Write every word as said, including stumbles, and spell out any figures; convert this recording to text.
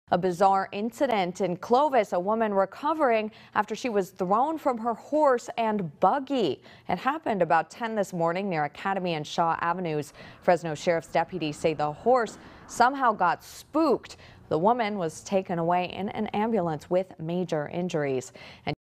A bizarre incident in Clovis, a woman recovering after she was thrown from her horse and buggy. It happened about ten this morning near Academy and Shaw Avenues. Fresno Sheriff's deputies say the horse somehow got spooked. The woman was taken away in an ambulance with major injuries. And